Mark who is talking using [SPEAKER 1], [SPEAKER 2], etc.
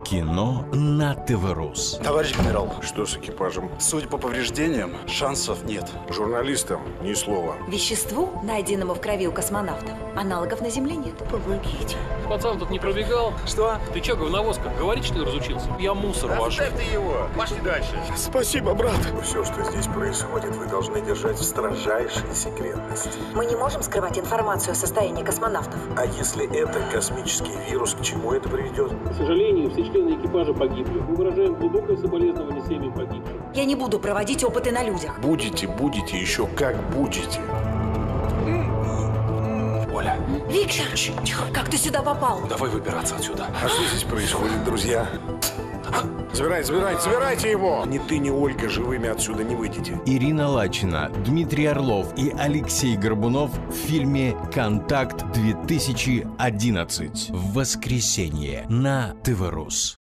[SPEAKER 1] Кино на ТВ-Рус.
[SPEAKER 2] Товарищ генерал,
[SPEAKER 3] Что с экипажем?
[SPEAKER 2] судя по повреждениям, шансов нет.
[SPEAKER 3] Журналистам ни слова.
[SPEAKER 4] Веществу, найденному в крови у космонавтов, аналогов на Земле нет.
[SPEAKER 2] Помогите.
[SPEAKER 5] Пацан тут не пробегал.
[SPEAKER 2] Что?
[SPEAKER 5] Ты чё, говновозка, говорить, что ли, разучился? Я мусор вожу.
[SPEAKER 6] Оставь ты его! Пошли дальше!
[SPEAKER 2] Спасибо, брат.
[SPEAKER 3] Все, что здесь происходит, вы должны держать в строжайшей секретности.
[SPEAKER 4] Мы не можем скрывать информацию о состоянии космонавтов.
[SPEAKER 3] А если это космический вирус, к чему это приведет?
[SPEAKER 5] К сожалению, все члены экипажа погибли. Мы выражаем глубокое соболезнование семьям погибших.
[SPEAKER 4] Я не буду проводить опыты на людях.
[SPEAKER 3] Будете, еще как будете.
[SPEAKER 6] Оля,
[SPEAKER 4] Виктор, тихо, как ты сюда попал?
[SPEAKER 6] давай выбираться отсюда.
[SPEAKER 3] А что здесь происходит, друзья? Забирайте его! Ни ты, ни Ольга живыми отсюда не выйдете.
[SPEAKER 1] Ирина Лачина, Дмитрий Орлов и Алексей Горбунов в фильме «Контакт-2011» в воскресенье на ТВ-Рус.